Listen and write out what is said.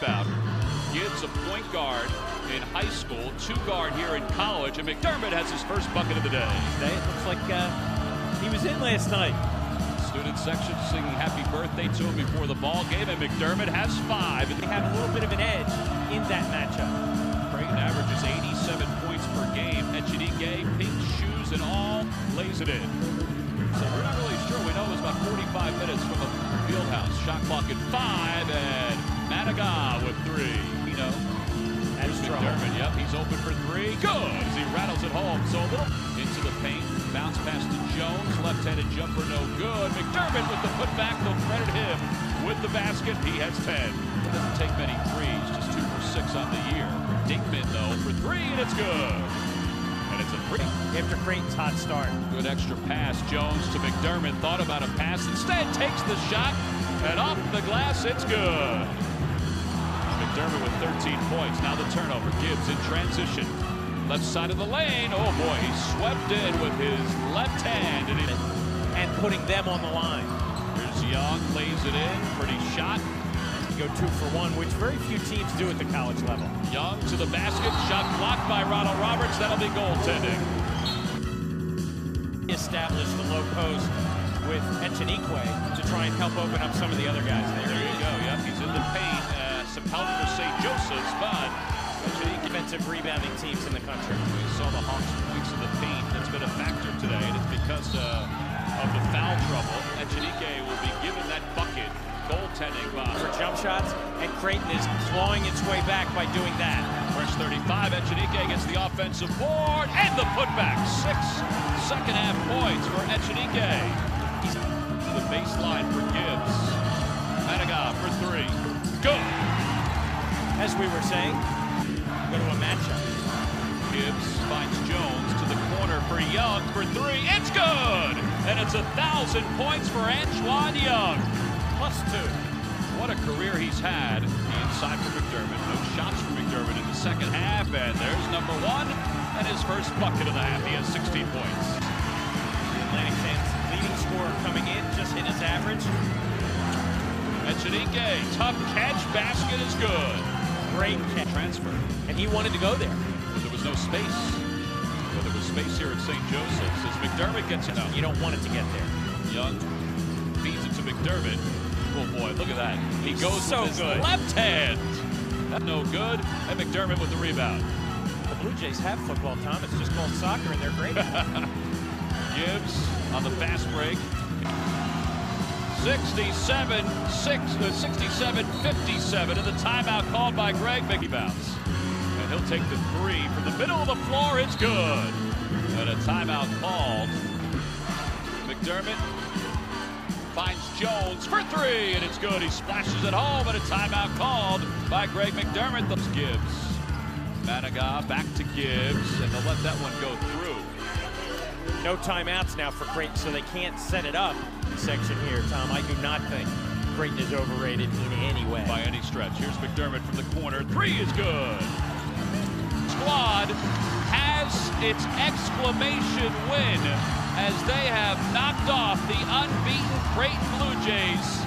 About Gibbs, a point guard in high school, two guard here in college, and McDermott has his first bucket of the day. It looks like he was in last night. Student section singing happy birthday to him before the ball game, and McDermott has 5. They have a little bit of an edge in that matchup. Creighton averages 87 points per game. Echenique, pink shoes and all, lays it in. So we're not really sure. We know it was about 45 minutes from the field house. Shot clock at 5, and Managa with 3. You know, That's McDermott, yep, he's open for 3. Good as he rattles it home. So a little into the paint. Bounce pass to Jones. Left-handed jumper, no good. McDermott with the putback. They'll credit him with the basket. He has 10. Doesn't take many threes, just 2 for 6 on the year. Dinkman, though, for 3, and it's good. And it's a pretty... After Creighton's hot start. Good extra pass. Jones to McDermott. Thought about a pass. Instead, takes the shot. And off the glass, it's good. McDermott with 13 points. Now the turnover. Gibbs in transition. Left side of the lane. Oh, boy. He swept in with his left hand. And putting them on the line. Here's Young. Lays it in. Pretty shot. Go 2 for 1, which very few teams do at the college level. Young to the basket. Shot blocked by Ronald Roberts. That'll be goaltending. He established the low post with Echenique to try and help open up some of the other guys. There you go. Yep, he's in the paint. Some help for St. Joseph's, but Echenique defensive rebounding teams in the country. We saw the Hawks' weeks in the paint. That's been a factor today, and it's because of the foul trouble. Echenique will be given that bucket. Goaltending for jump shots, and Creighton is clawing its way back by doing that. Fresh 35, Echenique gets the offensive board, and the putback. 6 second-half points for Echenique. He's to the baseline for Gibbs. Managa for 3. Good. As we were saying, go to a matchup. Gibbs finds Jones to the corner for Young for 3. It's good! And it's 1,000 points for Antoine Young. +2. What a career he's had. Inside for McDermott. No shots for McDermott in the second half. And there's number 1 and his first bucket of the half. He has 16 points. The Atlantic fans' leading scorer coming in, just hit his average. Echenique, tough catch. Basket is good. Great catch. Transfer. And he wanted to go there. But there was no space. Well, there was space here at St. Joseph's as McDermott gets it out. You don't want it to get there. Young feeds it to McDermott. Oh boy, look at that. He goes so with his good. left hand. That's no good. And McDermott with the rebound. The Blue Jays have football, Tom. It's just called soccer, and they're great. Gibbs on the fast break. 67-57, and the timeout called by Greg. Big bounce. And he'll take the 3 from the middle of the floor. It's good. And a timeout called. McDermott finds Jones for 3, and it's good. He splashes it home, and a timeout called by Greg McDermott. That's Gibbs. Managa back to Gibbs, and they'll let that one go through. No timeouts now for Creighton, so they can't set it up. Section here, Tom. I do not think Creighton is overrated in any way. By any stretch. Here's McDermott from the corner. 3 is good. Squad has its exclamation win as they have knocked off the unbeaten Creighton Blue Jays